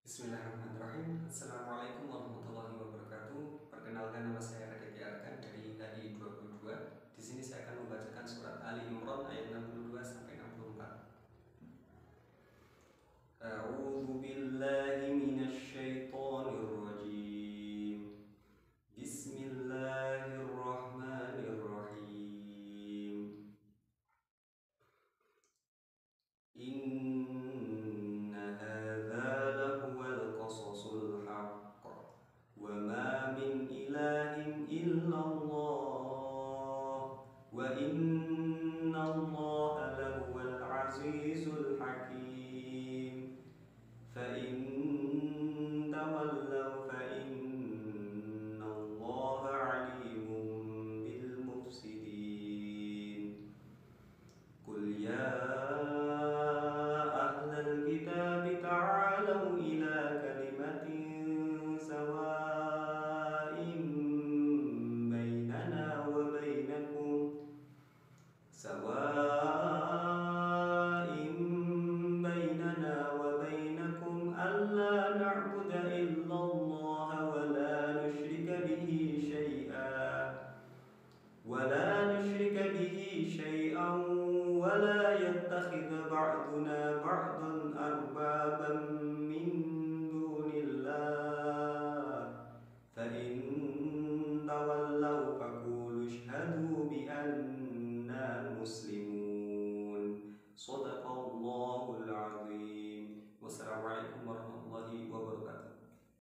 Bismillahirrahmanirrahim. Assalamualaikum warahmatullahi wabarakatuh. Perkenalkan, nama saya Raditya Arkan dari HI 22. Di sini saya akan membacakan surat Ali Imran ayat 62 sampai 64. A'udzu billahi minasy syaithanir rajim. Bismillahirrahmanirrahim. Inna hadza lahuwal qasasul haqq wa ma min ilahin illallah wa innallaha lahuwal azizul hakim. Fa in tawallaw fa innallaha alimun bil mufsidin. Qul ya ahlal kitab ta'alu ila kalimatin sawa'in bainana wa bainakum alla na'budu illallah wa la nusyrika bihi shay'an ولا يتخذ بعضنا